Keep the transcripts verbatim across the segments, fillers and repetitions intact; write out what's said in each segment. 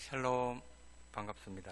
샬롬, 반갑습니다.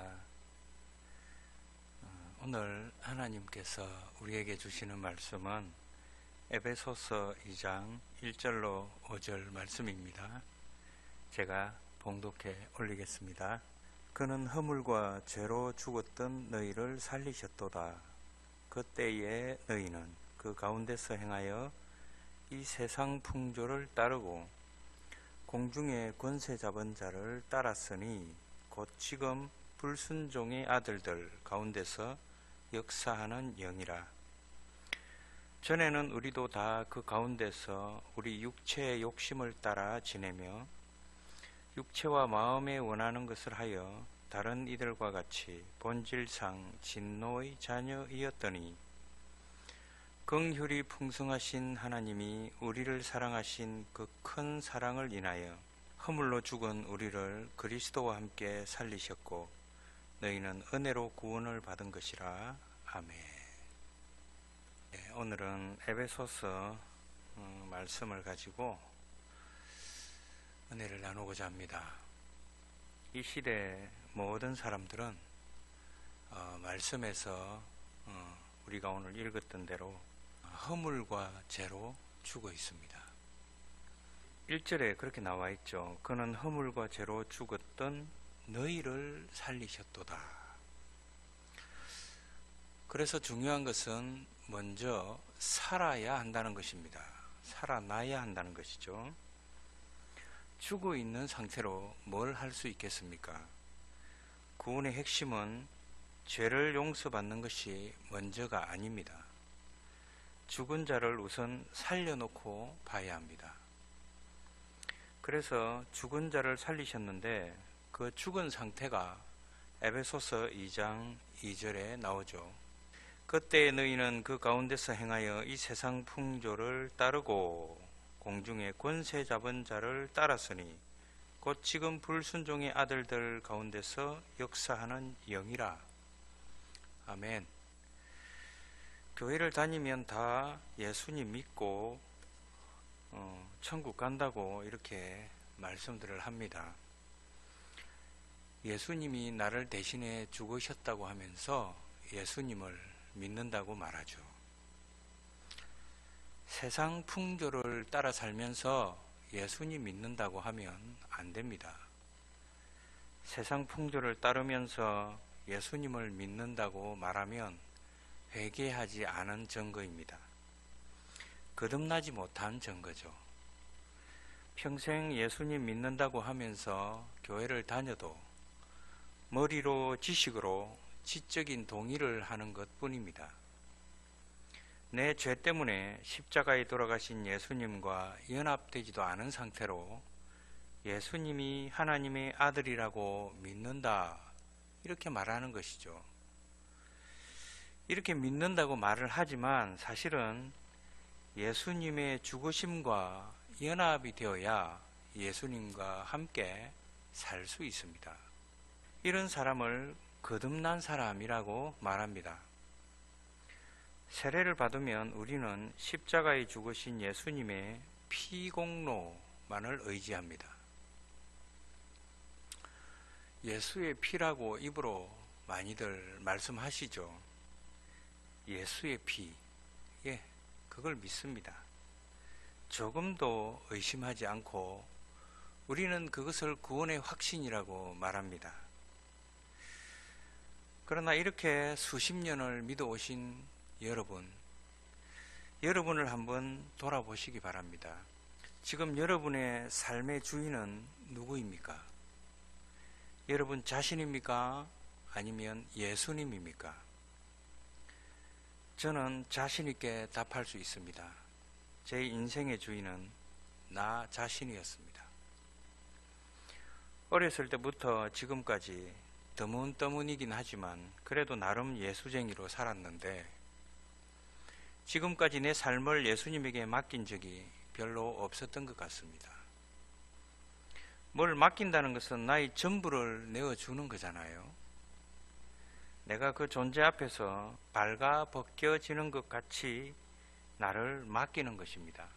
어, 오늘 하나님께서 우리에게 주시는 말씀은 에베소서 이 장 일 절로 오 절 말씀입니다. 제가 봉독해 올리겠습니다. 그는 허물과 죄로 죽었던 너희를 살리셨도다. 그때에 너희는 그 가운데서 행하여 이 세상 풍조를 따르고 공중의 권세 잡은 자를 따랐으니 곧 지금 불순종의 아들들 가운데서 역사하는 영이라. 전에는 우리도 다 그 가운데서 우리 육체의 욕심을 따라 지내며 육체와 마음에 원하는 것을 하여 다른 이들과 같이 본질상 진노의 자녀이었더니 긍휼이 풍성하신 하나님이 우리를 사랑하신 그 큰 사랑을 인하여 허물로 죽은 우리를 그리스도와 함께 살리셨고 너희는 은혜로 구원을 받은 것이라. 아멘. 네, 오늘은 에베소서 음, 말씀을 가지고 은혜를 나누고자 합니다. 이 시대 모든 사람들은 어, 말씀에서 어, 우리가 오늘 읽었던 대로 허물과 죄로 죽어 있습니다. 일 절에 그렇게 나와 있죠. 그는 허물과 죄로 죽었던 너희를 살리셨도다. 그래서 중요한 것은 먼저 살아야 한다는 것입니다. 살아나야 한다는 것이죠. 죽어 있는 상태로 뭘 할 수 있겠습니까? 구원의 핵심은 죄를 용서받는 것이 먼저가 아닙니다. 죽은 자를 우선 살려놓고 봐야 합니다. 그래서 죽은 자를 살리셨는데 그 죽은 상태가 에베소서 이 장 이 절에 나오죠. 그때 너희는 그 가운데서 행하여 이 세상 풍조를 따르고 공중의 권세 잡은 자를 따랐으니 곧 지금 불순종의 아들들 가운데서 역사하는 영이라. 아멘. 교회를 다니면 다 예수님 믿고 어, 천국 간다고 이렇게 말씀들을 합니다. 예수님이 나를 대신해 죽으셨다고 하면서 예수님을 믿는다고 말하죠. 세상 풍조를 따라 살면서 예수님 믿는다고 하면 안 됩니다. 세상 풍조를 따르면서 예수님을 믿는다고 말하면 회개하지 않은 증거입니다. 거듭나지 못한 증거죠. 평생 예수님 믿는다고 하면서 교회를 다녀도 머리로 지식으로 지적인 동의를 하는 것뿐입니다. 내 죄 때문에 십자가에 돌아가신 예수님과 연합되지도 않은 상태로 예수님이 하나님의 아들이라고 믿는다 이렇게 말하는 것이죠. 이렇게 믿는다고 말을 하지만 사실은 예수님의 죽으심과 연합이 되어야 예수님과 함께 살 수 있습니다. 이런 사람을 거듭난 사람이라고 말합니다. 세례를 받으면 우리는 십자가에 죽으신 예수님의 피공로만을 의지합니다. 예수의 피라고 입으로 많이들 말씀하시죠. 예수의 피, 예, 그걸 믿습니다. 조금도 의심하지 않고 우리는 그것을 구원의 확신이라고 말합니다. 그러나 이렇게 수십 년을 믿어오신 여러분, 여러분을 한번 돌아보시기 바랍니다. 지금 여러분의 삶의 주인은 누구입니까? 여러분 자신입니까? 아니면 예수님입니까? 저는 자신있게 답할 수 있습니다. 제 인생의 주인은 나 자신이었습니다. 어렸을 때부터 지금까지 드문드문이긴 하지만 그래도 나름 예수쟁이로 살았는데 지금까지 내 삶을 예수님에게 맡긴 적이 별로 없었던 것 같습니다. 뭘 맡긴다는 것은 나의 전부를 내어주는 거잖아요. 내가 그 존재 앞에서 발가 벗겨지는 것 같이 나를 맡기는 것입니다.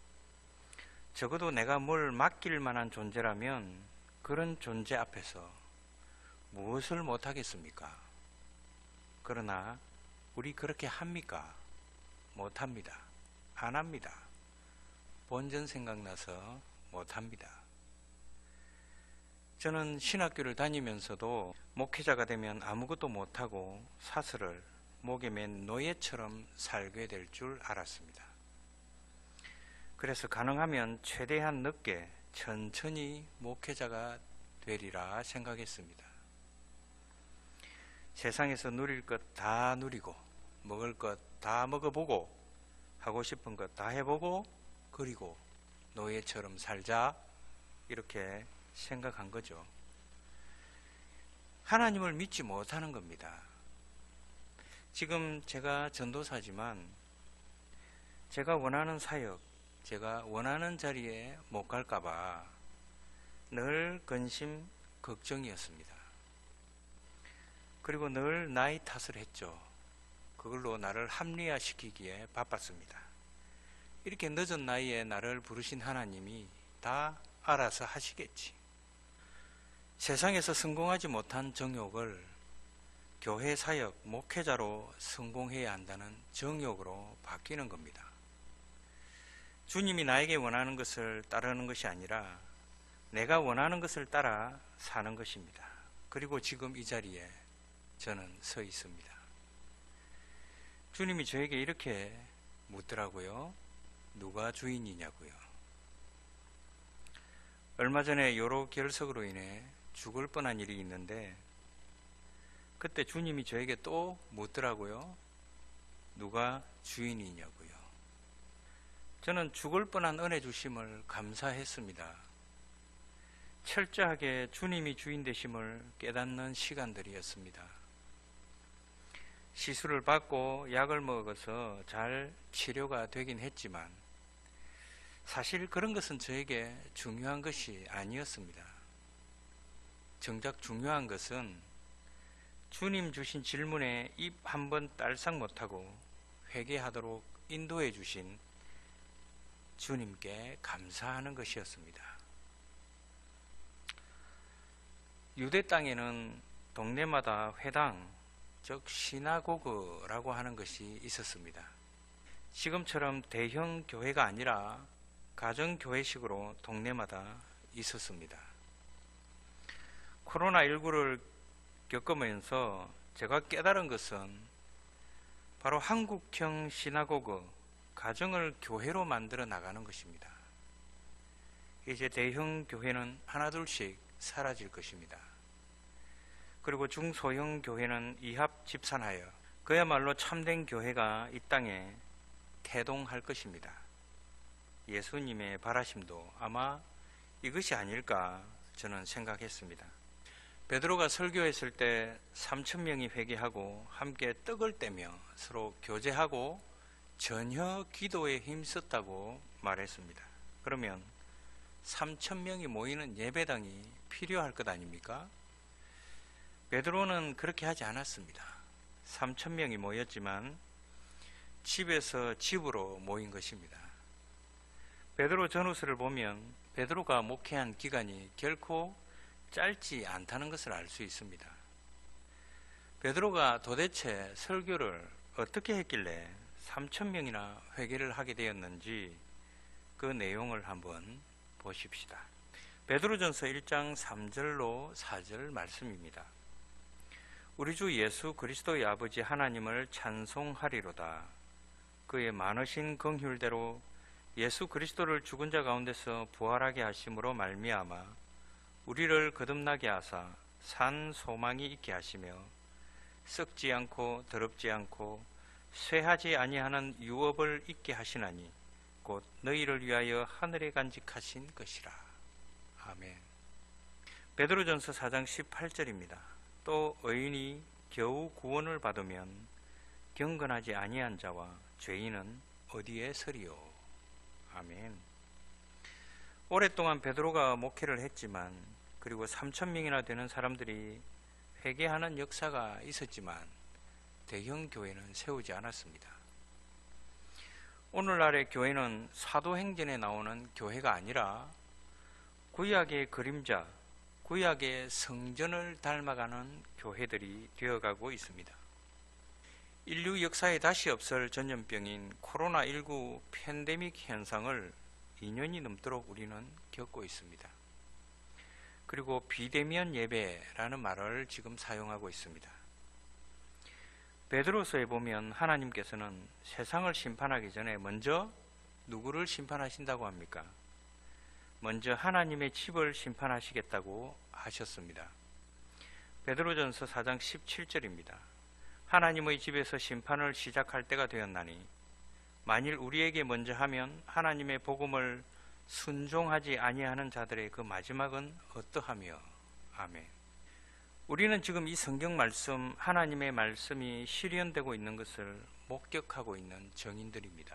적어도 내가 뭘 맡길 만한 존재라면 그런 존재 앞에서 무엇을 못하겠습니까? 그러나 우리 그렇게 합니까? 못합니다. 안 합니다. 본전 생각나서 못합니다. 저는 신학교를 다니면서도 목회자가 되면 아무것도 못하고 사슬을 목에 맨 노예처럼 살게 될 줄 알았습니다. 그래서 가능하면 최대한 늦게 천천히 목회자가 되리라 생각했습니다. 세상에서 누릴 것 다 누리고 먹을 것 다 먹어보고 하고 싶은 것 다 해보고 그리고 노예처럼 살자 이렇게 생각한 거죠. 하나님을 믿지 못하는 겁니다. 지금 제가 전도사지만 제가 원하는 사역, 제가 원하는 자리에 못 갈까봐 늘 근심, 걱정이었습니다. 그리고 늘 나이 탓을 했죠. 그걸로 나를 합리화시키기에 바빴습니다. 이렇게 늦은 나이에 나를 부르신 하나님이 다 알아서 하시겠지. 세상에서 성공하지 못한 정욕을 교회 사역, 목회자로 성공해야 한다는 정욕으로 바뀌는 겁니다. 주님이 나에게 원하는 것을 따르는 것이 아니라 내가 원하는 것을 따라 사는 것입니다. 그리고 지금 이 자리에 저는 서 있습니다. 주님이 저에게 이렇게 묻더라고요. 누가 주인이냐고요. 얼마 전에 요로 결석으로 인해 죽을 뻔한 일이 있는데 그때 주님이 저에게 또 묻더라고요. 누가 주인이냐고요. 저는 죽을 뻔한 은혜 주심을 감사했습니다. 철저하게 주님이 주인 되심을 깨닫는 시간들이었습니다. 시술을 받고 약을 먹어서 잘 치료가 되긴 했지만 사실 그런 것은 저에게 중요한 것이 아니었습니다. 정작 중요한 것은 주님 주신 질문에 입 한 번 딸싹 못하고 회개하도록 인도해 주신 주님께 감사하는 것이었습니다. 유대 땅에는 동네마다 회당, 즉 시나고그라고 하는 것이 있었습니다. 지금처럼 대형 교회가 아니라 가정교회식으로 동네마다 있었습니다. 코로나십구를 겪으면서 제가 깨달은 것은 바로 한국형 시나고그, 가정을 교회로 만들어 나가는 것입니다. 이제 대형 교회는 하나둘씩 사라질 것입니다. 그리고 중소형 교회는 이합 집산하여 그야말로 참된 교회가 이 땅에 태동할 것입니다. 예수님의 바라심도 아마 이것이 아닐까 저는 생각했습니다. 베드로가 설교했을 때 삼천 명이 회개하고 함께 떡을 떼며 서로 교제하고 전혀 기도에 힘썼다고 말했습니다. 그러면 삼천 명이 모이는 예배당이 필요할 것 아닙니까? 베드로는 그렇게 하지 않았습니다. 삼천 명이 모였지만 집에서 집으로 모인 것입니다. 베드로 전후서를 보면 베드로가 목회한 기간이 결코 짧지 않다는 것을 알 수 있습니다. 베드로가 도대체 설교를 어떻게 했길래 삼천 명이나 회개를 하게 되었는지 그 내용을 한번 보십시다. 베드로전서 일 장 삼 절로 사 절 말씀입니다. 우리 주 예수 그리스도의 아버지 하나님을 찬송하리로다. 그의 많으신 긍휼대로 예수 그리스도를 죽은 자 가운데서 부활하게 하심으로 말미암아 우리를 거듭나게 하사 산 소망이 있게 하시며 썩지 않고 더럽지 않고 쇠하지 아니하는 유업을 있게 하시나니 곧 너희를 위하여 하늘에 간직하신 것이라. 아멘. 베드로전서 사 장 십팔 절입니다. 또 의인이 겨우 구원을 받으면 경건하지 아니한 자와 죄인은 어디에 서리요. 아멘. 오랫동안 베드로가 목회를 했지만 그리고 삼천 명이나 되는 사람들이 회개하는 역사가 있었지만 대형 교회는 세우지 않았습니다. 오늘날의 교회는 사도행전에 나오는 교회가 아니라 구약의 그림자, 구약의 성전을 닮아가는 교회들이 되어가고 있습니다. 인류 역사에 다시 없을 전염병인 코로나 십구 팬데믹 현상을 이 년이 넘도록 우리는 겪고 있습니다. 그리고 비대면 예배라는 말을 지금 사용하고 있습니다. 베드로서에 보면 하나님께서는 세상을 심판하기 전에 먼저 누구를 심판하신다고 합니까? 먼저 하나님의 집을 심판하시겠다고 하셨습니다. 베드로전서 사 장 십칠 절입니다. 하나님의 집에서 심판을 시작할 때가 되었나니 만일 우리에게 먼저 하면 하나님의 복음을 순종하지 아니하는 자들의 그 마지막은 어떠하며. 아멘. 우리는 지금 이 성경 말씀, 하나님의 말씀이 실현되고 있는 것을 목격하고 있는 증인들입니다.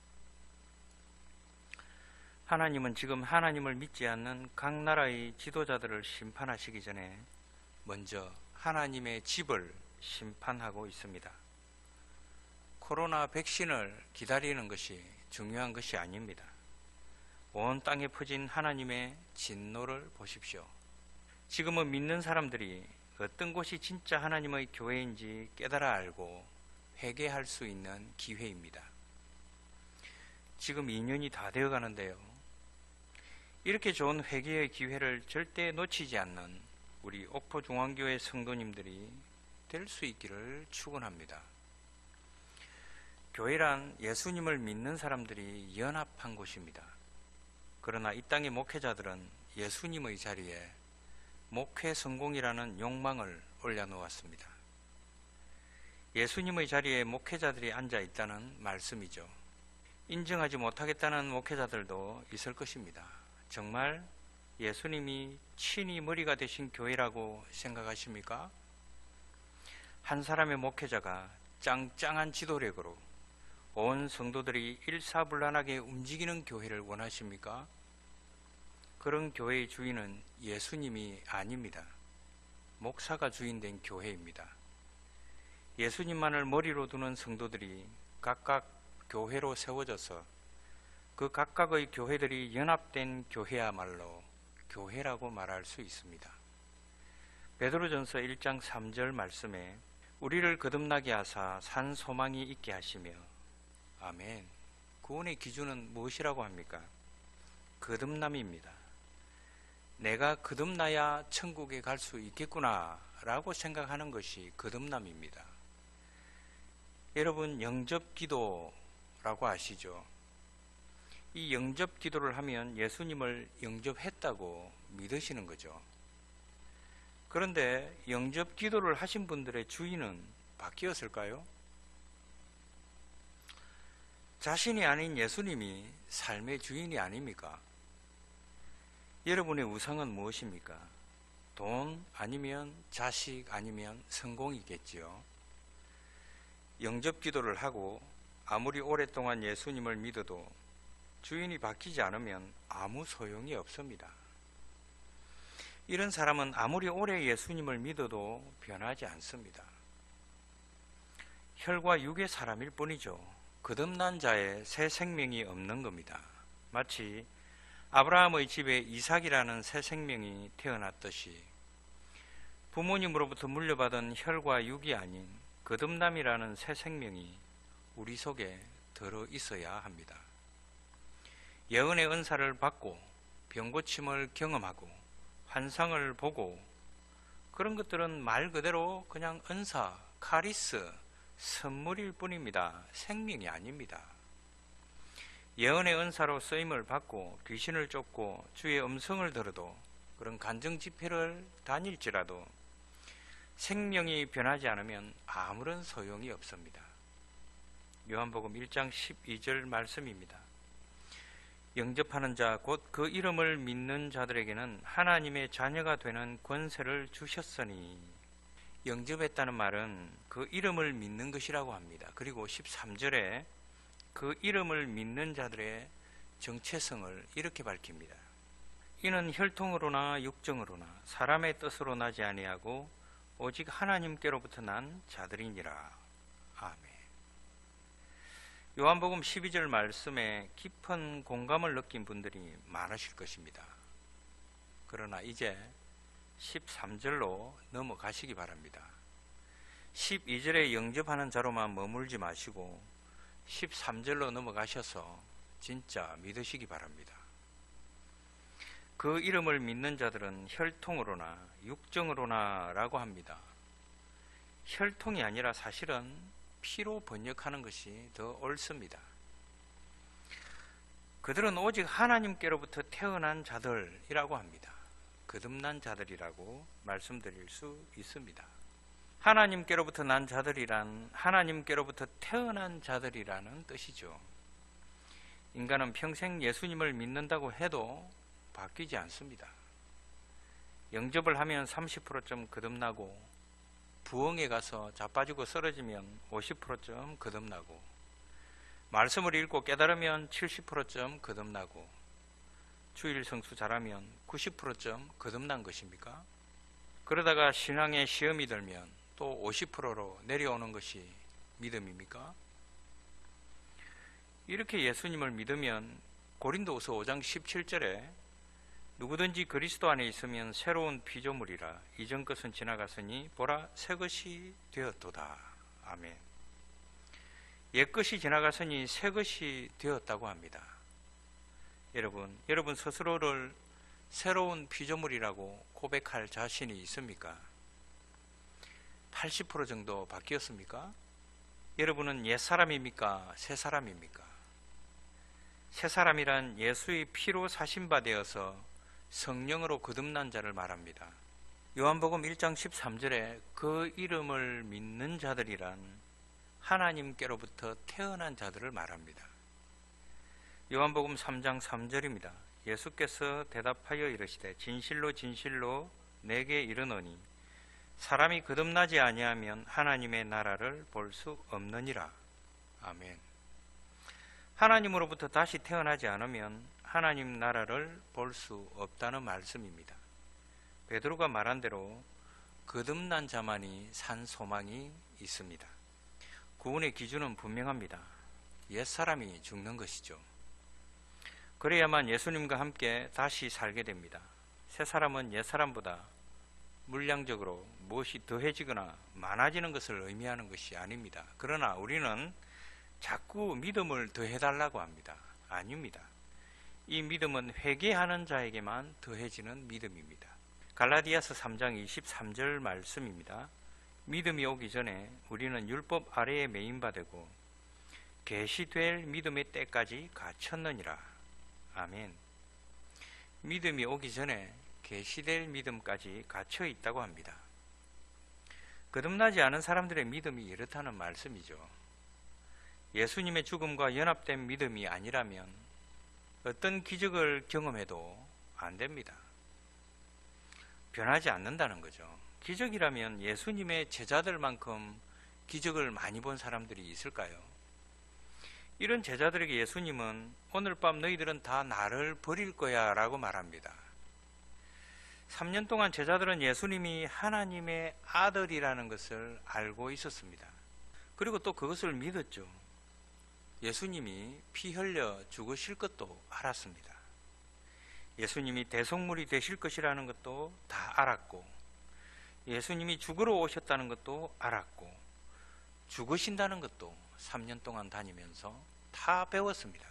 하나님은 지금 하나님을 믿지 않는 각 나라의 지도자들을 심판하시기 전에 먼저 하나님의 집을 심판하고 있습니다. 코로나 백신을 기다리는 것이 중요한 것이 아닙니다. 온 땅에 퍼진 하나님의 진노를 보십시오. 지금은 믿는 사람들이 어떤 곳이 진짜 하나님의 교회인지 깨달아 알고 회개할 수 있는 기회입니다. 지금 이 년이 다 되어 가는데요. 이렇게 좋은 회개의 기회를 절대 놓치지 않는 우리 옥포중앙교회 성도님들이 될 수 있기를 축원합니다. 교회란 예수님을 믿는 사람들이 연합한 곳입니다. 그러나 이 땅의 목회자들은 예수님의 자리에 목회 성공이라는 욕망을 올려놓았습니다. 예수님의 자리에 목회자들이 앉아 있다는 말씀이죠. 인정하지 못하겠다는 목회자들도 있을 것입니다. 정말 예수님이 친히 머리가 되신 교회라고 생각하십니까? 한 사람의 목회자가 짱짱한 지도력으로 온 성도들이 일사불란하게 움직이는 교회를 원하십니까? 그런 교회의 주인은 예수님이 아닙니다. 목사가 주인된 교회입니다. 예수님만을 머리로 두는 성도들이 각각 교회로 세워져서 그 각각의 교회들이 연합된 교회야말로 교회라고 말할 수 있습니다. 베드로전서 일 장 삼 절 말씀에 우리를 거듭나게 하사 산 소망이 있게 하시며. 아멘. 구원의 기준은 무엇이라고 합니까? 거듭남입니다. 내가 거듭나야 천국에 갈 수 있겠구나 라고 생각하는 것이 거듭남입니다. 여러분, 영접기도라고 아시죠? 이 영접기도를 하면 예수님을 영접했다고 믿으시는 거죠. 그런데 영접기도를 하신 분들의 주인은 바뀌었을까요? 자신이 아닌 예수님이 삶의 주인이 아닙니까? 여러분의 우상은 무엇입니까? 돈 아니면 자식 아니면 성공이겠지요. 영접기도를 하고 아무리 오랫동안 예수님을 믿어도 주인이 바뀌지 않으면 아무 소용이 없습니다. 이런 사람은 아무리 오래 예수님을 믿어도 변하지 않습니다. 혈과 육의 사람일 뿐이죠. 거듭난 자의 새 생명이 없는 겁니다. 마치 아브라함의 집에 이삭이라는 새 생명이 태어났듯이 부모님으로부터 물려받은 혈과 육이 아닌 거듭남이라는 새 생명이 우리 속에 들어 있어야 합니다. 예언의 은사를 받고 병고침을 경험하고 환상을 보고 그런 것들은 말 그대로 그냥 은사, 카리스, 선물일 뿐입니다. 생명이 아닙니다. 예언의 은사로 쓰임을 받고 귀신을 쫓고 주의 음성을 들어도 그런 간증 집회를 다닐지라도 생명이 변하지 않으면 아무런 소용이 없습니다. 요한복음 일 장 십이 절 말씀입니다. 영접하는 자 곧 그 이름을 믿는 자들에게는 하나님의 자녀가 되는 권세를 주셨으니. 영접했다는 말은 그 이름을 믿는 것이라고 합니다. 그리고 십삼 절에 그 이름을 믿는 자들의 정체성을 이렇게 밝힙니다. 이는 혈통으로나 육정으로나 사람의 뜻으로 나지 아니하고 오직 하나님께로부터 난 자들이니라. 아멘. 요한복음 십이 절 말씀에 깊은 공감을 느낀 분들이 많으실 것입니다. 그러나 이제 십삼 절로 넘어가시기 바랍니다. 십이 절에 영접하는 자로만 머물지 마시고 십삼 절로 넘어가셔서 진짜 믿으시기 바랍니다. 그 이름을 믿는 자들은 혈통으로나 육정으로나 라고 합니다. 혈통이 아니라 사실은 피로 번역하는 것이 더 옳습니다. 그들은 오직 하나님께로부터 태어난 자들이라고 합니다. 거듭난 자들이라고 말씀드릴 수 있습니다. 하나님께로부터 난 자들이란 하나님께로부터 태어난 자들이라는 뜻이죠. 인간은 평생 예수님을 믿는다고 해도 바뀌지 않습니다. 영접을 하면 삼십 퍼센트쯤 거듭나고 부흥에 가서 자빠지고 쓰러지면 오십 퍼센트쯤 거듭나고 말씀을 읽고 깨달으면 칠십 퍼센트쯤 거듭나고 주일 성수 잘하면 구십 퍼센트쯤 거듭난 것입니까? 그러다가 신앙의 시험이 들면 또 오십 퍼센트로 내려오는 것이 믿음입니까? 이렇게 예수님을 믿으면 고린도후서 오 장 십칠 절에 누구든지 그리스도 안에 있으면 새로운 피조물이라 이전 것은 지나갔으니 보라 새 것이 되었도다. 아멘. 옛 것이 지나갔으니 새 것이 되었다고 합니다. 여러분, 여러분 스스로를 새로운 피조물이라고 고백할 자신이 있습니까? 팔십 퍼센트 정도 바뀌었습니까? 여러분은 옛사람입니까? 새사람입니까? 새사람이란 예수의 피로 사신 바 되어서 성령으로 거듭난 자를 말합니다. 요한복음 일 장 십삼 절에 그 이름을 믿는 자들이란 하나님께로부터 태어난 자들을 말합니다. 요한복음 삼 장 삼 절입니다. 예수께서 대답하여 이르시되 진실로 진실로 내게 이르노니 사람이 거듭나지 아니하면 하나님의 나라를 볼 수 없느니라. 아멘. 하나님으로부터 다시 태어나지 않으면 하나님 나라를 볼 수 없다는 말씀입니다. 베드로가 말한 대로 거듭난 자만이 산 소망이 있습니다. 구원의 기준은 분명합니다. 옛사람이 죽는 것이죠. 그래야만 예수님과 함께 다시 살게 됩니다. 새사람은 옛사람보다 물량적으로 무엇이 더해지거나 많아지는 것을 의미하는 것이 아닙니다. 그러나 우리는 자꾸 믿음을 더해달라고 합니다. 아닙니다. 이 믿음은 회개하는 자에게만 더해지는 믿음입니다. 갈라디아서 삼 장 이십삼 절 말씀입니다. 믿음이 오기 전에 우리는 율법 아래에 매인바 되고 계시될 믿음의 때까지 갇혔느니라. 아멘. 믿음이 오기 전에 계시될 믿음까지 갇혀 있다고 합니다. 거듭나지 않은 사람들의 믿음이 이렇다는 말씀이죠. 예수님의 죽음과 연합된 믿음이 아니라면 어떤 기적을 경험해도 안 됩니다. 변하지 않는다는 거죠. 기적이라면 예수님의 제자들만큼 기적을 많이 본 사람들이 있을까요? 이런 제자들에게 예수님은 오늘 밤 너희들은 다 나를 버릴 거야 라고 말합니다. 삼 년 동안 제자들은 예수님이 하나님의 아들이라는 것을 알고 있었습니다. 그리고 또 그것을 믿었죠. 예수님이 피 흘려 죽으실 것도 알았습니다. 예수님이 대속물이 되실 것이라는 것도 다 알았고, 예수님이 죽으러 오셨다는 것도 알았고, 죽으신다는 것도 삼 년 동안 다니면서 다 배웠습니다.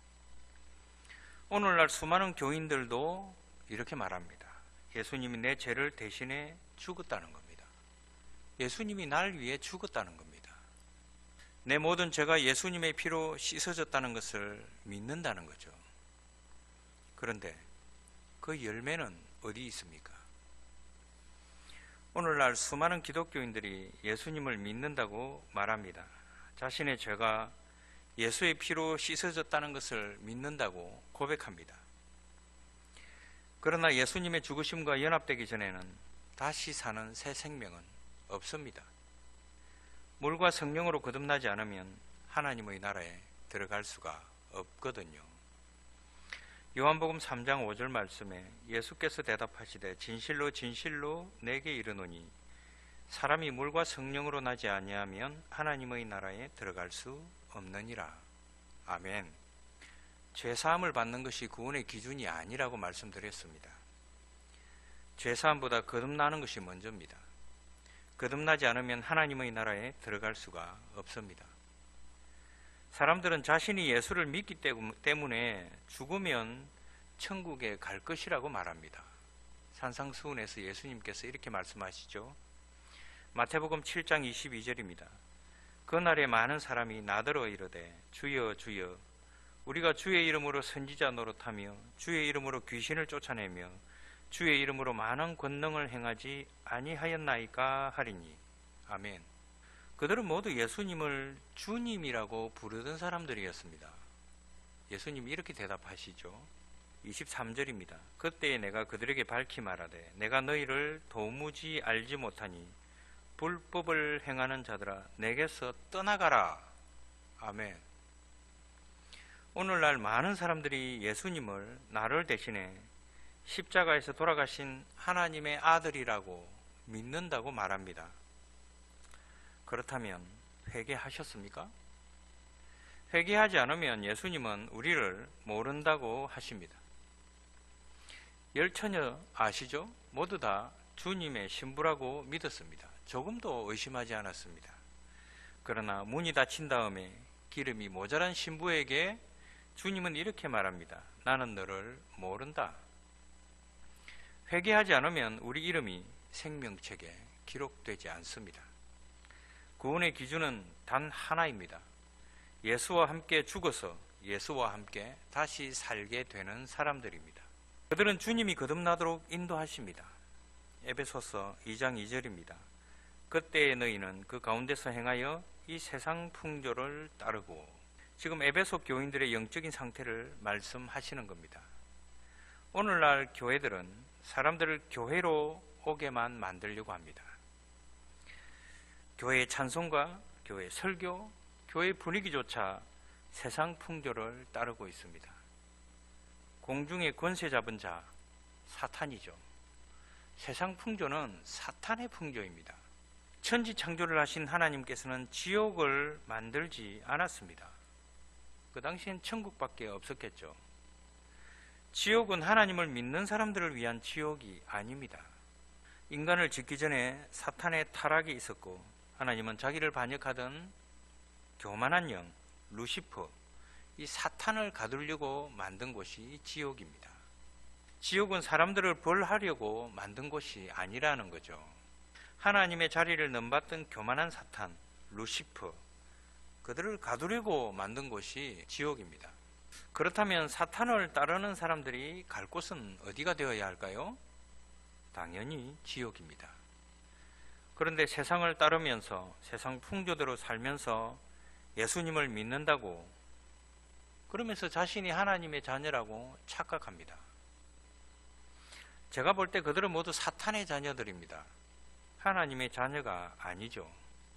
오늘날 수많은 교인들도 이렇게 말합니다. 예수님이 내 죄를 대신해 죽었다는 겁니다. 예수님이 날 위해 죽었다는 겁니다. 내 모든 죄가 예수님의 피로 씻어졌다는 것을 믿는다는 거죠. 그런데 그 열매는 어디 있습니까? 오늘날 수많은 기독교인들이 예수님을 믿는다고 말합니다. 자신의 죄가 예수의 피로 씻어졌다는 것을 믿는다고 고백합니다. 그러나 예수님의 죽으심과 연합되기 전에는 다시 사는 새 생명은 없습니다. 물과 성령으로 거듭나지 않으면 하나님의 나라에 들어갈 수가 없거든요. 요한복음 삼 장 오 절 말씀에 예수께서 대답하시되 진실로 진실로 내게 이르노니 사람이 물과 성령으로 나지 아니하면 하나님의 나라에 들어갈 수 없느니라. 아멘. 죄사함을 받는 것이 구원의 기준이 아니라고 말씀드렸습니다. 죄사함보다 거듭나는 것이 먼저입니다. 거듭나지 않으면 하나님의 나라에 들어갈 수가 없습니다. 사람들은 자신이 예수를 믿기 때문에 죽으면 천국에 갈 것이라고 말합니다. 산상수훈에서 예수님께서 이렇게 말씀하시죠. 마태복음 칠 장 이십이 절입니다. 그날에 많은 사람이 나더러 이르되 주여 주여 우리가 주의 이름으로 선지자 노릇하며 주의 이름으로 귀신을 쫓아내며 주의 이름으로 많은 권능을 행하지 아니하였나이까 하리니. 아멘. 그들은 모두 예수님을 주님이라고 부르던 사람들이었습니다. 예수님이 이렇게 대답하시죠. 이십삼 절입니다. 그때에 내가 그들에게 밝히 말하되 내가 너희를 도무지 알지 못하니 불법을 행하는 자들아 내게서 떠나가라. 아멘. 오늘날 많은 사람들이 예수님을 나를 대신해 십자가에서 돌아가신 하나님의 아들이라고 믿는다고 말합니다. 그렇다면 회개하셨습니까? 회개하지 않으면 예수님은 우리를 모른다고 하십니다. 열 처녀 아시죠? 모두 다 주님의 신부라고 믿었습니다. 조금도 의심하지 않았습니다. 그러나 문이 닫힌 다음에 기름이 모자란 신부에게 주님은 이렇게 말합니다. 나는 너를 모른다. 회개하지 않으면 우리 이름이 생명책에 기록되지 않습니다. 구원의 기준은 단 하나입니다. 예수와 함께 죽어서 예수와 함께 다시 살게 되는 사람들입니다. 그들은 주님이 거듭나도록 인도하십니다. 에베소서 이 장 이 절입니다. 그때의 너희는 그 가운데서 행하여 이 세상 풍조를 따르고. 지금 에베소 교인들의 영적인 상태를 말씀하시는 겁니다. 오늘날 교회들은 사람들을 교회로 오게만 만들려고 합니다. 교회의 찬송가, 교회의 설교, 교회 분위기조차 세상 풍조를 따르고 있습니다. 공중의 권세 잡은 자, 사탄이죠. 세상 풍조는 사탄의 풍조입니다. 천지 창조를 하신 하나님께서는 지옥을 만들지 않았습니다. 그 당시엔 천국밖에 없었겠죠. 지옥은 하나님을 믿는 사람들을 위한 지옥이 아닙니다. 인간을 짓기 전에 사탄의 타락이 있었고 하나님은 자기를 반역하던 교만한 영, 루시퍼, 이 사탄을 가두려고 만든 곳이 지옥입니다. 지옥은 사람들을 벌하려고 만든 곳이 아니라는 거죠. 하나님의 자리를 넘봤던 교만한 사탄, 루시퍼, 그들을 가두려고 만든 곳이 지옥입니다. 그렇다면 사탄을 따르는 사람들이 갈 곳은 어디가 되어야 할까요? 당연히 지옥입니다. 그런데 세상을 따르면서 세상 풍조대로 살면서 예수님을 믿는다고 그러면서 자신이 하나님의 자녀라고 착각합니다. 제가 볼 때 그들은 모두 사탄의 자녀들입니다. 하나님의 자녀가 아니죠.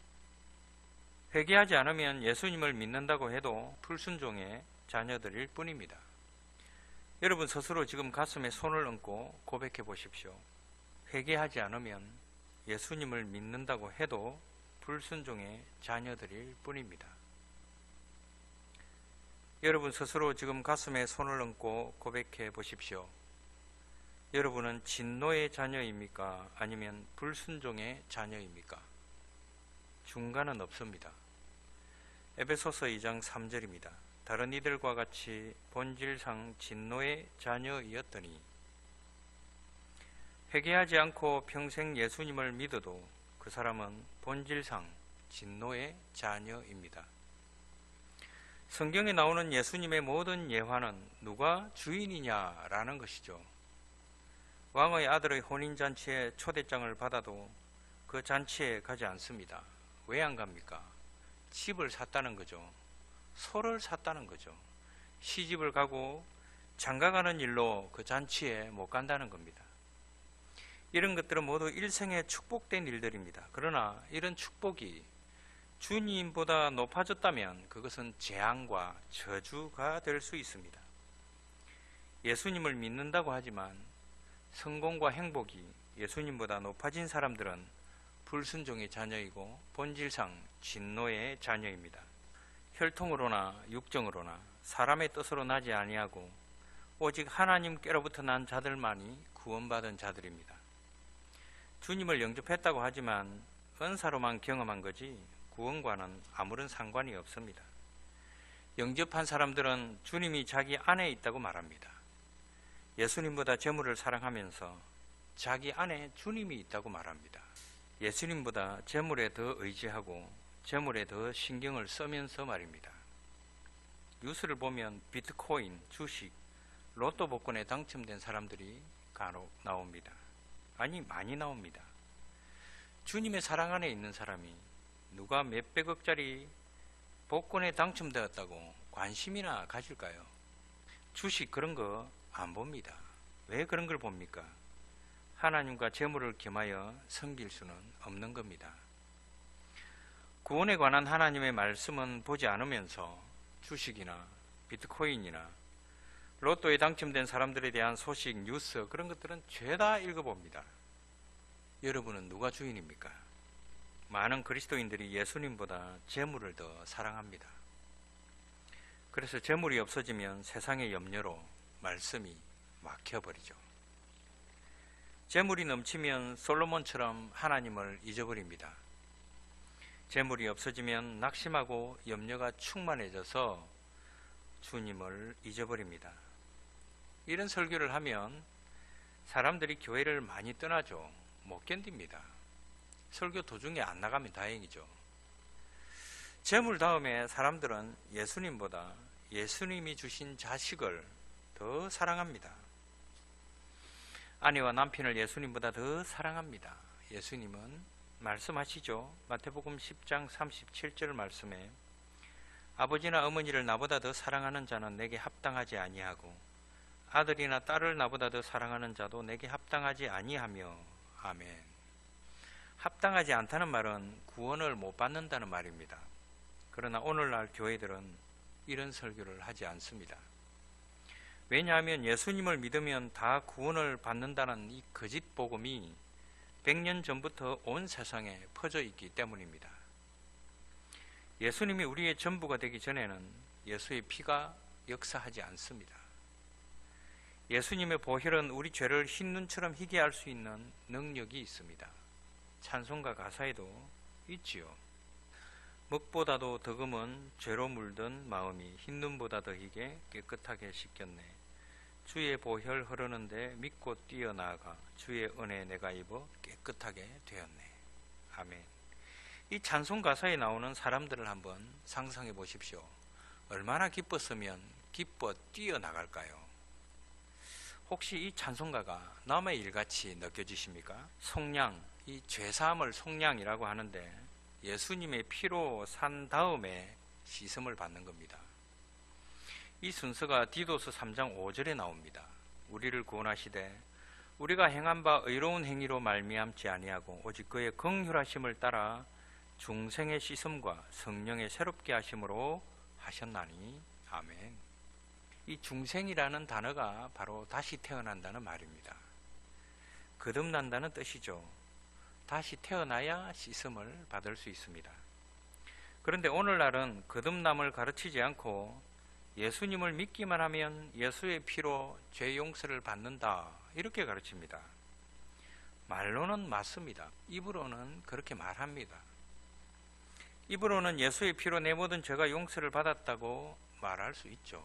회개하지 않으면 예수님을 믿는다고 해도 불순종의 자녀들일 뿐입니다. 여러분 스스로 지금 가슴에 손을 얹고 고백해 보십시오. 회개하지 않으면 예수님을 믿는다고 해도 불순종의 자녀들일 뿐입니다. 여러분 스스로 지금 가슴에 손을 얹고 고백해 보십시오. 여러분은 진노의 자녀입니까? 아니면 불순종의 자녀입니까? 중간은 없습니다. 에베소서 이 장 삼 절입니다. 다른 이들과 같이 본질상 진노의 자녀이었더니 회개하지 않고 평생 예수님을 믿어도 그 사람은 본질상 진노의 자녀입니다. 성경에 나오는 예수님의 모든 예화는 누가 주인이냐라는 것이죠. 왕의 아들의 혼인잔치에 초대장을 받아도 그 잔치에 가지 않습니다. 왜 안 갑니까? 집을 샀다는 거죠. 소를 샀다는 거죠. 시집을 가고 장가가는 일로 그 잔치에 못 간다는 겁니다. 이런 것들은 모두 일생에 축복된 일들입니다. 그러나 이런 축복이 주님보다 높아졌다면 그것은 재앙과 저주가 될 수 있습니다. 예수님을 믿는다고 하지만 성공과 행복이 예수님보다 높아진 사람들은 불순종의 자녀이고 본질상 진노의 자녀입니다. 혈통으로나 육정으로나 사람의 뜻으로 나지 아니하고 오직 하나님께로부터 난 자들만이 구원받은 자들입니다. 주님을 영접했다고 하지만 은사로만 경험한 거지 구원과는 아무런 상관이 없습니다. 영접한 사람들은 주님이 자기 안에 있다고 말합니다. 예수님보다 재물을 사랑하면서 자기 안에 주님이 있다고 말합니다. 예수님보다 재물에 더 의지하고 재물에 더 신경을 쓰면서 말입니다. 뉴스를 보면 비트코인, 주식, 로또 복권에 당첨된 사람들이 간혹 나옵니다. 아니, 많이 나옵니다. 주님의 사랑 안에 있는 사람이 누가 몇백억짜리 복권에 당첨되었다고 관심이나 가질까요? 주식 그런 거 안 봅니다. 왜 그런 걸 봅니까? 하나님과 재물을 겸하여 섬길 수는 없는 겁니다. 구원에 관한 하나님의 말씀은 보지 않으면서 주식이나 비트코인이나 로또에 당첨된 사람들에 대한 소식, 뉴스 그런 것들은 죄다 읽어봅니다. 여러분은 누가 주인입니까? 많은 그리스도인들이 예수님보다 재물을 더 사랑합니다. 그래서 재물이 없어지면 세상의 염려로 말씀이 막혀버리죠. 재물이 넘치면 솔로몬처럼 하나님을 잊어버립니다. 재물이 없어지면 낙심하고 염려가 충만해져서 주님을 잊어버립니다. 이런 설교를 하면 사람들이 교회를 많이 떠나죠. 못 견딥니다. 설교 도중에 안 나가면 다행이죠. 재물 다음에 사람들은 예수님보다 예수님이 주신 자식을 더 사랑합니다. 아내와 남편을 예수님보다 더 사랑합니다. 예수님은 말씀하시죠. 마태복음 십 장 삼십칠 절 말씀에 아버지나 어머니를 나보다 더 사랑하는 자는 내게 합당하지 아니하고 아들이나 딸을 나보다 더 사랑하는 자도 내게 합당하지 아니하며. 아멘. 합당하지 않다는 말은 구원을 못 받는다는 말입니다. 그러나 오늘날 교회들은 이런 설교를 하지 않습니다. 왜냐하면 예수님을 믿으면 다 구원을 받는다는 이 거짓 복음이 백 년 전부터 온 세상에 퍼져 있기 때문입니다. 예수님이 우리의 전부가 되기 전에는 예수의 피가 역사하지 않습니다. 예수님의 보혈은 우리 죄를 흰 눈처럼 희게 할 수 있는 능력이 있습니다. 찬송가 가사에도 있지요. 먹보다도 더 검은 죄로 물든 마음이 흰 눈보다 더 희게 깨끗하게 씻겼네. 주의 보혈 흐르는데 믿고 뛰어나가 주의 은혜 내가 입어 깨끗하게 되었네. 아멘. 이 찬송 가사에 나오는 사람들을 한번 상상해 보십시오. 얼마나 기뻤으면 기뻐 뛰어나갈까요? 혹시 이 찬송가가 남의 일같이 느껴지십니까? 속량, 이 죄사함을 속량이라고 하는데 예수님의 피로 산 다음에 씻음을 받는 겁니다. 이 순서가 디도서 삼 장 오 절에 나옵니다. 우리를 구원하시되 우리가 행한 바 의로운 행위로 말미암지 아니하고 오직 그의 긍휼하심을 따라 중생의 씻음과 성령의 새롭게 하심으로 하셨나니. 아멘. 이 중생이라는 단어가 바로 다시 태어난다는 말입니다. 거듭난다는 뜻이죠. 다시 태어나야 씻음을 받을 수 있습니다. 그런데 오늘날은 거듭남을 가르치지 않고 예수님을 믿기만 하면 예수의 피로 죄 용서를 받는다 이렇게 가르칩니다. 말로는 맞습니다. 입으로는 그렇게 말합니다. 입으로는 예수의 피로 내 모든 죄가 용서를 받았다고 말할 수 있죠.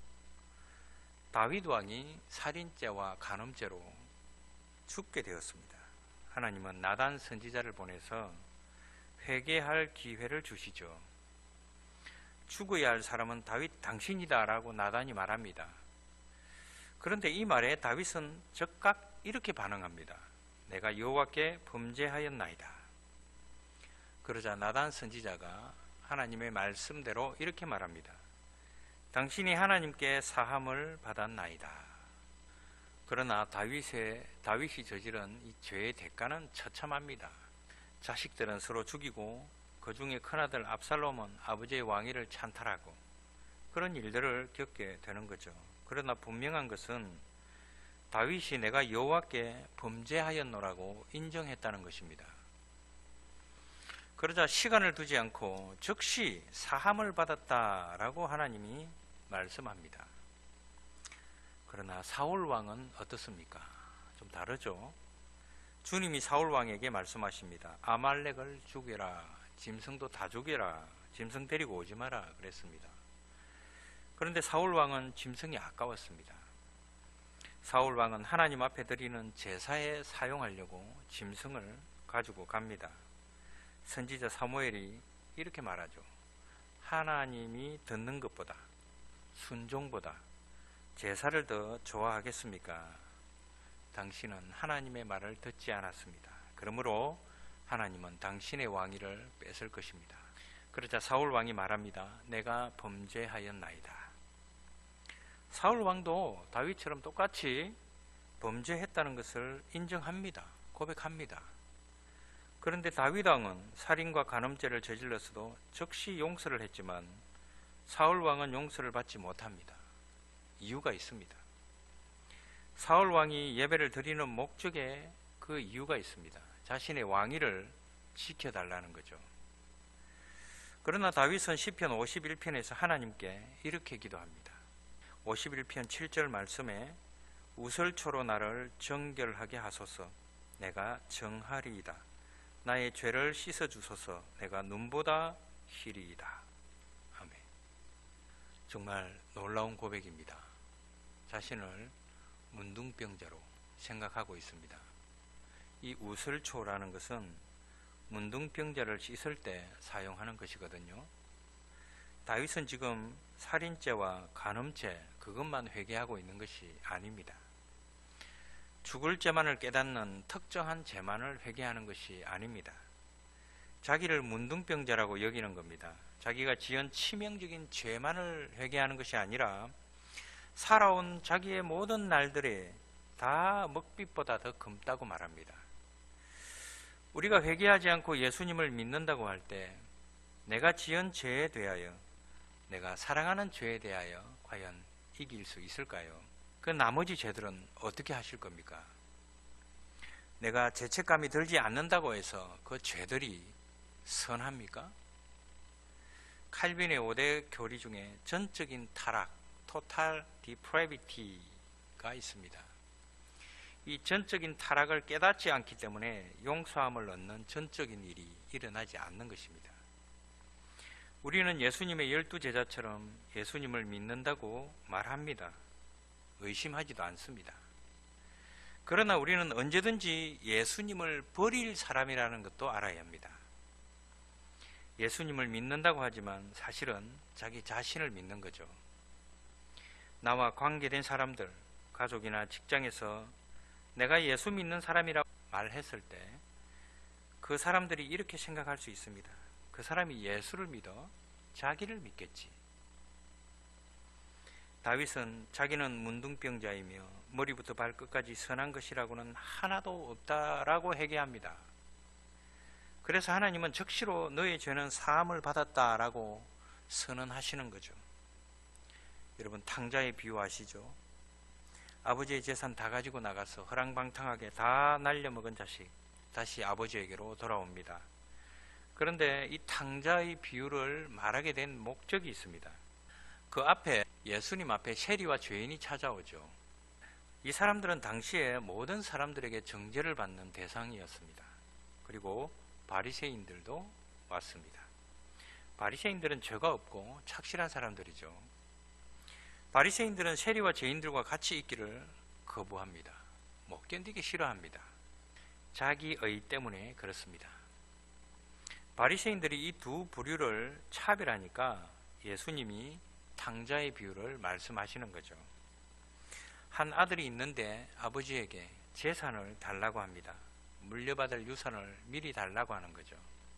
다윗 왕이 살인죄와 간음죄로 죽게 되었습니다. 하나님은 나단 선지자를 보내서 회개할 기회를 주시죠. 죽어야 할 사람은 다윗 당신이다 라고 나단이 말합니다. 그런데 이 말에 다윗은 즉각 이렇게 반응합니다. 내가 여호와께 범죄하였나이다. 그러자 나단 선지자가 하나님의 말씀대로 이렇게 말합니다. 당신이 하나님께 사함을 받았나이다. 그러나 다윗의, 다윗이 저지른 이 죄의 대가는 처참합니다. 자식들은 서로 죽이고 그 중에 큰아들 압살롬은 아버지의 왕위를 찬탈하고 그런 일들을 겪게 되는 거죠. 그러나 분명한 것은 다윗이 내가 여호와께 범죄하였노라고 인정했다는 것입니다. 그러자 시간을 두지 않고 즉시 사함을 받았다라고 하나님이 말씀합니다. 그러나 사울 왕은 어떻습니까? 좀 다르죠. 주님이 사울 왕에게 말씀하십니다. 아말렉을 죽여라. 짐승도 다 죽여라. 짐승 데리고 오지 마라. 그랬습니다. 그런데 사울 왕은 짐승이 아까웠습니다. 사울 왕은 하나님 앞에 드리는 제사에 사용하려고 짐승을 가지고 갑니다. 선지자 사무엘이 이렇게 말하죠. 하나님이 듣는 것보다, 순종보다 제사를 더 좋아하겠습니까? 당신은 하나님의 말을 듣지 않았습니다. 그러므로 하나님은 당신의 왕위를 뺏을 것입니다. 그러자 사울 왕이 말합니다. 내가 범죄하였나이다. 사울 왕도 다윗처럼 똑같이 범죄했다는 것을 인정합니다. 고백합니다. 그런데 다윗 왕은 살인과 간음죄를 저질렀어도 즉시 용서를 했지만 사울 왕은 용서를 받지 못합니다. 이유가 있습니다. 사울 왕이 예배를 드리는 목적에 그 이유가 있습니다. 자신의 왕위를 지켜달라는 거죠. 그러나 다윗은 시편 오십일 편에서 하나님께 이렇게 기도합니다. 오십일 편 칠 절 말씀에 우설초로 나를 정결하게 하소서. 내가 정하리이다. 나의 죄를 씻어주소서. 내가 눈보다 희리이다. 아멘. 정말 놀라운 고백입니다. 자신을 문둥병자로 생각하고 있습니다. 이 우설초라는 것은 문둥병자를 씻을 때 사용하는 것이거든요. 다윗은 지금 살인죄와 간음죄 그것만 회개하고 있는 것이 아닙니다. 죽을 죄만을 깨닫는 특정한 죄만을 회개하는 것이 아닙니다. 자기를 문둥병자라고 여기는 겁니다. 자기가 지은 치명적인 죄만을 회개하는 것이 아니라 살아온 자기의 모든 날들에 다 먹빛보다 더 검다고 말합니다. 우리가 회개하지 않고 예수님을 믿는다고 할 때 내가 지은 죄에 대하여, 내가 사랑하는 죄에 대하여 과연 이길 수 있을까요? 그 나머지 죄들은 어떻게 하실 겁니까? 내가 죄책감이 들지 않는다고 해서 그 죄들이 선합니까? 칼빈의 오 대 교리 중에 전적인 타락, 토탈 디프레비티가 있습니다. 이 전적인 타락을 깨닫지 않기 때문에 용서함을 얻는 전적인 일이 일어나지 않는 것입니다. 우리는 예수님의 열두 제자처럼 예수님을 믿는다고 말합니다. 의심하지도 않습니다. 그러나 우리는 언제든지 예수님을 버릴 사람이라는 것도 알아야 합니다. 예수님을 믿는다고 하지만 사실은 자기 자신을 믿는 거죠. 나와 관계된 사람들, 가족이나 직장에서 내가 예수 믿는 사람이라고 말했을 때 그 사람들이 이렇게 생각할 수 있습니다. 그 사람이 예수를 믿어 자기를 믿겠지. 다윗은 자기는 문둥병자이며 머리부터 발끝까지 선한 것이라고는 하나도 없다라고 회개합니다. 그래서 하나님은 즉시로 너의 죄는 사함을 받았다라고 선언하시는 거죠. 여러분, 탕자의 비유 아시죠? 아버지의 재산 다 가지고 나가서 허랑방탕하게 다 날려먹은 자식 다시 아버지에게로 돌아옵니다. 그런데 이 탕자의 비유를 말하게 된 목적이 있습니다. 그 앞에 예수님 앞에 세리와 죄인이 찾아오죠. 이 사람들은 당시에 모든 사람들에게 정죄를 받는 대상이었습니다. 그리고 바리새인들도 왔습니다. 바리새인들은 죄가 없고 착실한 사람들이죠. 바리새인들은 세리와 죄인들과 같이 있기를 거부합니다. 못 견디기 싫어합니다. 자기의 때문에 그렇습니다. 바리새인들이 이 두 부류를 차별하니까 예수님이 탕자의 비유를 말씀하시는 거죠. 한 아들이 있는데 아버지에게 재산을 달라고 합니다. 물려받을 유산을 미리 달라고 하는 거죠.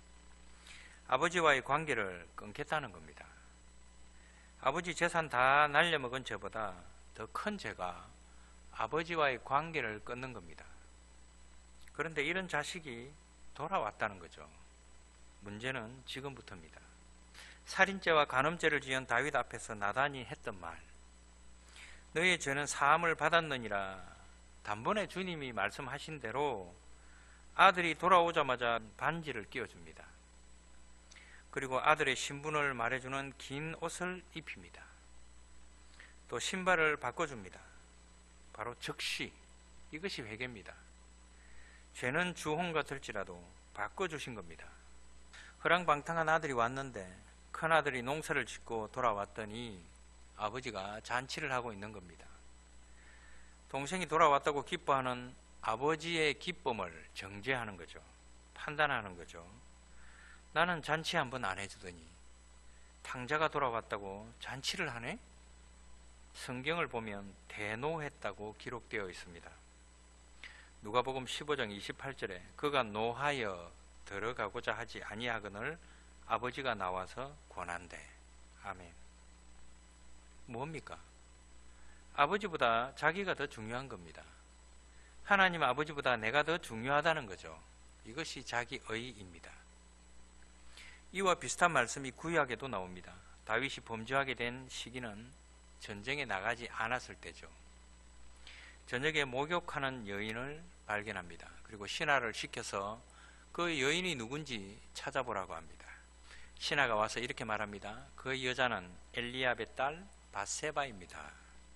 아버지와의 관계를 끊겠다는 겁니다. 아버지 재산 다 날려먹은 죄보다 더 큰 죄가 아버지와의 관계를 끊는 겁니다. 그런데 이런 자식이 돌아왔다는 거죠. 문제는 지금부터입니다. 살인죄와 간음죄를 지은 다윗 앞에서 나단이 했던 말, 너의 죄는 사함을 받았느니라. 단번에 주님이 말씀하신 대로 아들이 돌아오자마자 반지를 끼워줍니다. 그리고 아들의 신분을 말해주는 긴 옷을 입힙니다. 또 신발을 바꿔줍니다. 바로 즉시, 이것이 회개입니다. 죄는 주홍 같을지라도 바꿔주신 겁니다. 허랑방탕한 아들이 왔는데 큰아들이 농사를 짓고 돌아왔더니 아버지가 잔치를 하고 있는 겁니다. 동생이 돌아왔다고 기뻐하는 아버지의 기쁨을 정죄하는 거죠. 판단하는 거죠. 나는 잔치 한번 안 해주더니 탕자가 돌아왔다고 잔치를 하네? 성경을 보면 대노했다고 기록되어 있습니다. 누가복음 십오 장 이십팔 절에 그가 노하여 들어가고자 하지 아니하거늘 아버지가 나와서 권한대. 아멘. 뭡니까? 아버지보다 자기가 더 중요한 겁니다. 하나님 아버지보다 내가 더 중요하다는 거죠. 이것이 자기의입니다. 이와 비슷한 말씀이 구약에도 나옵니다. 다윗이 범죄하게 된 시기는 전쟁에 나가지 않았을 때죠. 저녁에 목욕하는 여인을 발견합니다. 그리고 신하를 시켜서 그 여인이 누군지 찾아보라고 합니다. 신하가 와서 이렇게 말합니다. 그 여자는 엘리압의 딸 밧세바입니다.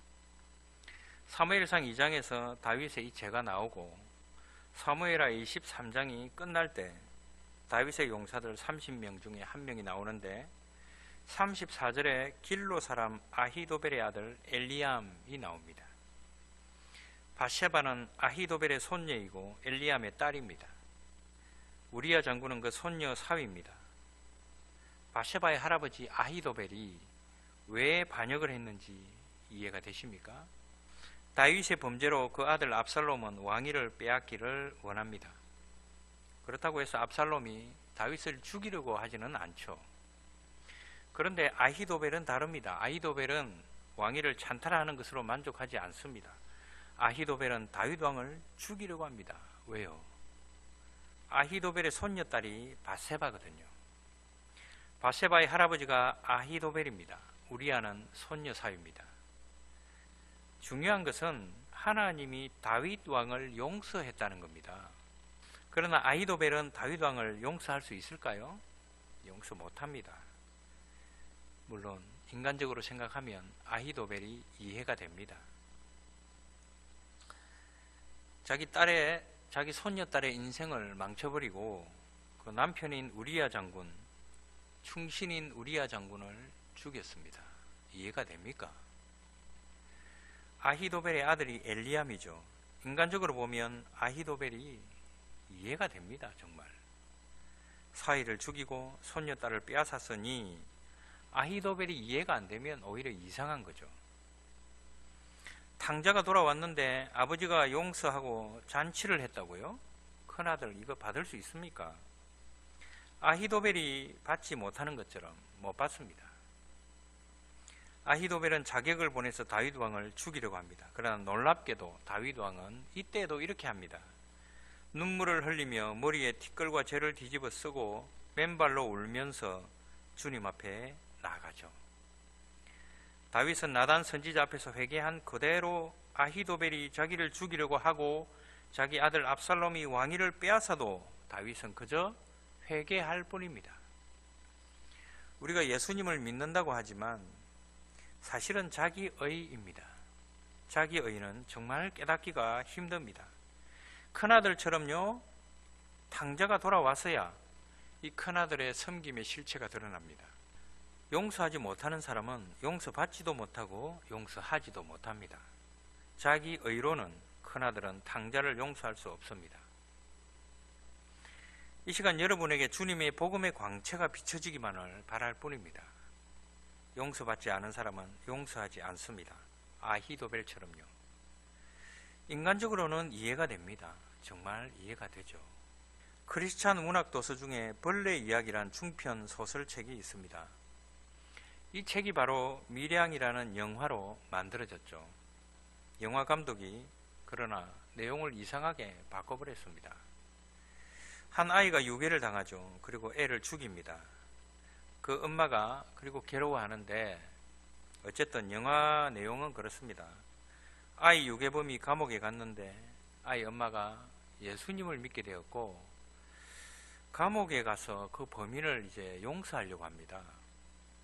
사무엘상 이 장에서 다윗의 이 죄가 나오고 사무엘하 이십삼 장이 끝날 때 다윗의 용사들 삼십 명 중에 한 명이 나오는데 삼십사 절에 길로 사람 아히도벨의 아들 엘리암이 나옵니다. 밧세바는 아히도벨의 손녀이고 엘리암의 딸입니다. 우리야 장군은 그 손녀 사위입니다. 밧세바의 할아버지 아히도벨이 왜 반역을 했는지 이해가 되십니까? 다윗의 범죄로 그 아들 압살롬은 왕위를 빼앗기를 원합니다. 그렇다고 해서 압살롬이 다윗을 죽이려고 하지는 않죠. 그런데 아히도벨은 다릅니다. 아히도벨은 왕위를 찬탈하는 것으로 만족하지 않습니다. 아히도벨은 다윗 왕을 죽이려고 합니다. 왜요? 아히도벨의 손녀딸이 밧세바거든요. 밧세바의 할아버지가 아히도벨입니다. 우리아는 손녀 사위입니다. 중요한 것은 하나님이 다윗 왕을 용서했다는 겁니다. 그러나 아히도벨은 다윗 왕을 용서할 수 있을까요? 용서 못합니다. 물론 인간적으로 생각하면 아히도벨이 이해가 됩니다. 자기 딸의 자기 손녀딸의 인생을 망쳐버리고 그 남편인 우리야 장군, 충신인 우리야 장군을 죽였습니다. 이해가 됩니까? 아히도벨의 아들이 엘리암이죠. 인간적으로 보면 아히도벨이 이해가 됩니다. 정말 사위를 죽이고 손녀딸을 빼앗았으니 아히도벨이 이해가 안 되면 오히려 이상한 거죠. 탕자가 돌아왔는데 아버지가 용서하고 잔치를 했다고요? 큰아들 이거 받을 수 있습니까? 아히도벨이 받지 못하는 것처럼 못 받습니다. 아히도벨은 자객을 보내서 다윗 왕을 죽이려고 합니다. 그러나 놀랍게도 다윗 왕은 이때에도 이렇게 합니다. 눈물을 흘리며 머리에 티끌과 재를 뒤집어 쓰고 맨발로 울면서 주님 앞에 나아가죠. 다윗은 나단 선지자 앞에서 회개한 그대로 아히도벨이 자기를 죽이려고 하고 자기 아들 압살롬이 왕위를 빼앗아도 다윗은 그저 회개할 뿐입니다. 우리가 예수님을 믿는다고 하지만 사실은 자기의입니다. 자기의는 정말 깨닫기가 힘듭니다. 큰아들처럼요, 탕자가 돌아와서야 이 큰아들의 섬김의 실체가 드러납니다. 용서하지 못하는 사람은 용서받지도 못하고 용서하지도 못합니다. 자기 의로는 큰아들은 탕자를 용서할 수 없습니다. 이 시간 여러분에게 주님의 복음의 광채가 비춰지기만을 바랄 뿐입니다. 용서받지 않은 사람은 용서하지 않습니다. 아히도벨처럼요. 인간적으로는 이해가 됩니다. 정말 이해가 되죠. 크리스찬 문학 도서 중에 벌레 이야기란 중편 소설책이 있습니다. 이 책이 바로 미량이라는 영화로 만들어졌죠. 영화 감독이 그러나 내용을 이상하게 바꿔버렸습니다. 한 아이가 유괴를 당하죠. 그리고 애를 죽입니다. 그 엄마가 그리고 괴로워하는데 어쨌든 영화 내용은 그렇습니다. 아이 유괴범이 감옥에 갔는데 아이 엄마가 예수님을 믿게 되었고 감옥에 가서 그 범인을 이제 용서하려고 합니다.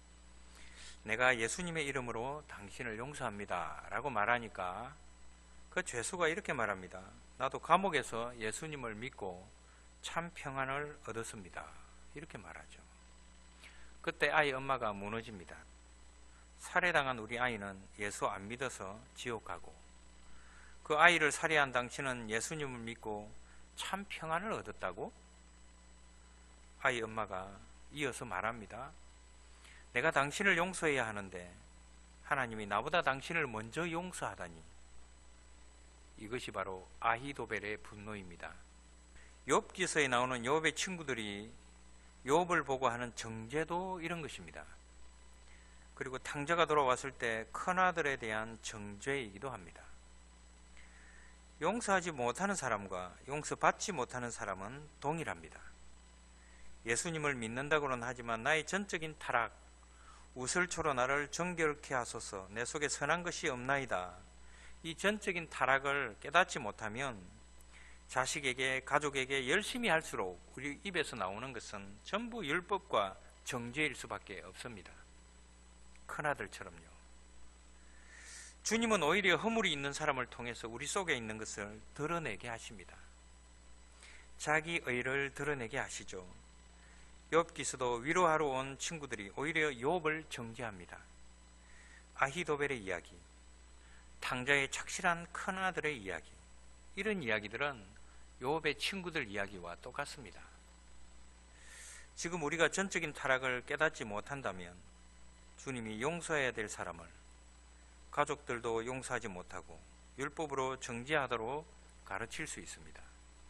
내가 예수님의 이름으로 당신을 용서합니다 라고 말하니까 그 죄수가 이렇게 말합니다. 나도 감옥에서 예수님을 믿고 참 평안을 얻었습니다. 이렇게 말하죠. 그때 아이 엄마가 무너집니다. 살해당한 우리 아이는 예수 안 믿어서 지옥 가고, 그 아이를 살해한 당신은 예수님을 믿고 참 평안을 얻었다고? 아이 엄마가 이어서 말합니다. 내가 당신을 용서해야 하는데 하나님이 나보다 당신을 먼저 용서하다니. 이것이 바로 아히도벨의 분노입니다. 욥기서에 나오는 욥의 친구들이 욥을 보고 하는 정죄도 이런 것입니다. 그리고 탕자가 돌아왔을 때 큰아들에 대한 정죄이기도 합니다. 용서하지 못하는 사람과 용서받지 못하는 사람은 동일합니다. 예수님을 믿는다고는 하지만 나의 전적인 타락, 우슬초로 나를 정결케 하소서, 내 속에 선한 것이 없나이다. 이 전적인 타락을 깨닫지 못하면 자식에게, 가족에게 열심히 할수록 우리 입에서 나오는 것은 전부 율법과 정죄일 수밖에 없습니다. 큰아들처럼요. 주님은 오히려 허물이 있는 사람을 통해서 우리 속에 있는 것을 드러내게 하십니다. 자기 의를 드러내게 하시죠. 욥기서도 위로하러 온 친구들이 오히려 욥을 정죄합니다. 아히도벨의 이야기, 탕자의 착실한 큰아들의 이야기, 이런 이야기들은 욥의 친구들 이야기와 똑같습니다. 지금 우리가 전적인 타락을 깨닫지 못한다면 주님이 용서해야 될 사람을 가족들도 용서하지 못하고 율법으로 정죄하도록 가르칠 수 있습니다.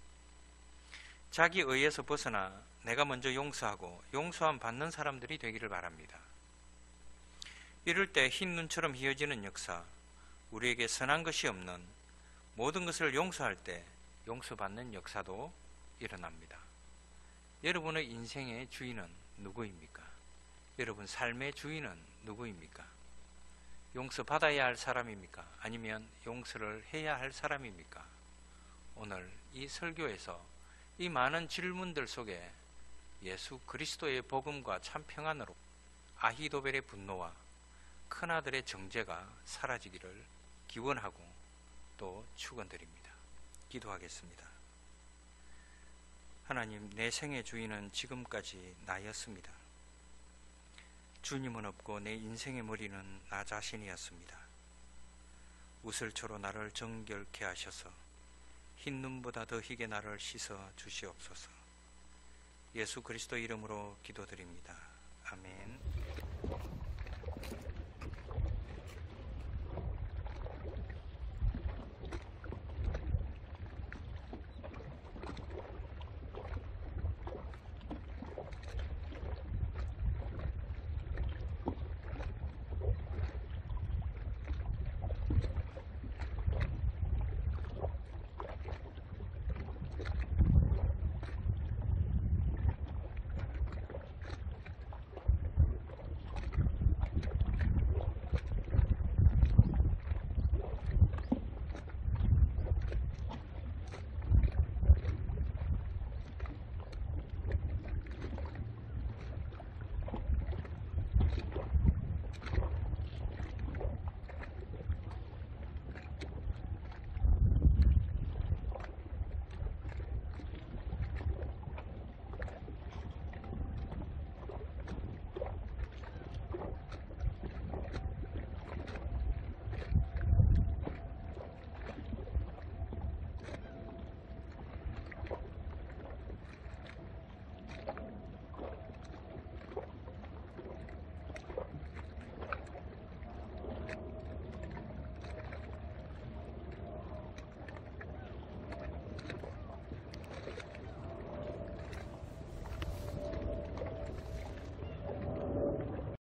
자기 의에서 벗어나 내가 먼저 용서하고 용서함 받는 사람들이 되기를 바랍니다. 이럴 때 흰 눈처럼 휘어지는 역사, 우리에게 선한 것이 없는 모든 것을 용서할 때 용서받는 역사도 일어납니다. 여러분의 인생의 주인은 누구입니까? 여러분 삶의 주인은 누구입니까? 용서받아야 할 사람입니까? 아니면 용서를 해야 할 사람입니까? 오늘 이 설교에서 이 많은 질문들 속에 예수 그리스도의 복음과 참 평안으로 아히도벨의 분노와 큰아들의 정죄가 사라지기를 기원하고 또 축원드립니다. 기도하겠습니다. 하나님, 내 생의 주인은 지금까지 나였습니다. 주님은 없고 내 인생의 머리는 나 자신이었습니다. 우슬초로 나를 정결케 하셔서 흰 눈보다 더 희게 나를 씻어 주시옵소서. 예수 그리스도 이름으로 기도드립니다. 아멘.